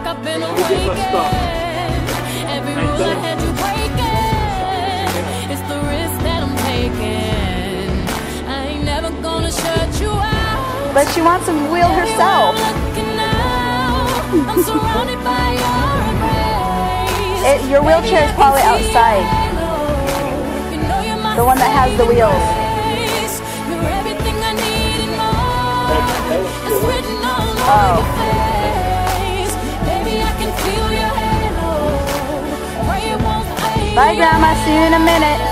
I've been awakened. Every rule I had you breaking. It's the risk that I'm taking. I ain't never gonna shut you out. But she wants to wheel herself. I'm surrounded by your embrace. Your wheelchair is probably outside. The one that has the wheels. You're everything I need and more. It's written all over your face. Baby, I can feel your halo. Pray it won't fade. Bye, Grandma. See you in a minute.